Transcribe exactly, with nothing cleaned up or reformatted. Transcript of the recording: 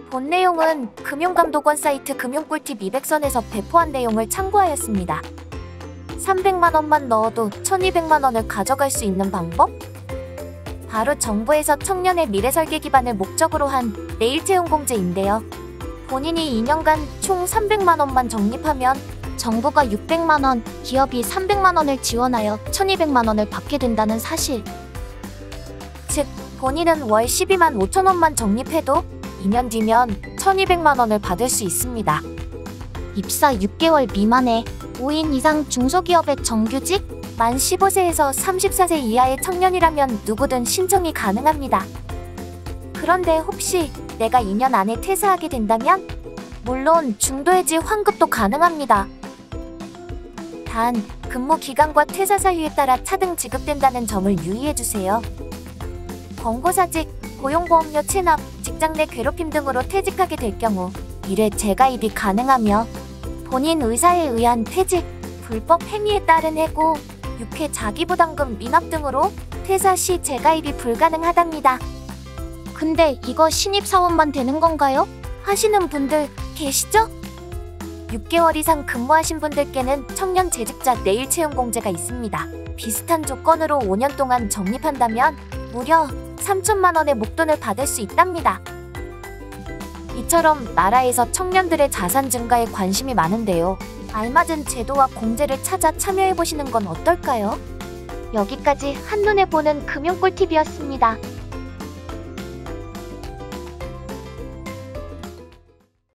본 내용은 금융감독원 사이트 금융꿀팁 이백 선에서 배포한 내용을 참고하였습니다. 삼백만 원만 넣어도 천이백만 원을 가져갈 수 있는 방법? 바로 정부에서 청년의 미래 설계 기반을 목적으로 한 내일채용공제인데요. 본인이 이 년간 총 삼백만 원만 적립하면 정부가 육백만 원, 기업이 삼백만 원을 지원하여 천이백만 원을 받게 된다는 사실. 즉, 본인은 월 십이만 오천 원만 적립해도 이 년 뒤면 천이백만 원을 받을 수 있습니다. 입사 육 개월 미만의 오 인 이상 중소기업의 정규직, 만 십오 세에서 삼십사 세 이하의 청년이라면 누구든 신청이 가능합니다. 그런데 혹시 내가 이 년 안에 퇴사하게 된다면? 물론 중도해지 환급도 가능합니다. 단, 근무 기간과 퇴사 사유에 따라 차등 지급된다는 점을 유의해주세요. 권고사직, 고용보험료 체납, 직장 내 괴롭힘 등으로 퇴직하게 될 경우 일 회 재가입이 가능하며 본인 의사에 의한 퇴직, 불법 행위에 따른 해고, 육 회 자기부담금 미납 등으로 퇴사 시 재가입이 불가능하답니다. 근데 이거 신입사원만 되는 건가요? 하시는 분들 계시죠? 육 개월 이상 근무하신 분들께는 청년 재직자 내일채용공제가 있습니다. 비슷한 조건으로 오 년 동안 적립한다면 무려 삼천만 원의 목돈을 받을 수 있답니다. 이처럼 나라에서 청년들의 자산 증가에 관심이 많은데요. 알맞은 제도와 공제를 찾아 참여해보시는 건 어떨까요? 여기까지 한눈에 보는 금융꿀팁이었습니다.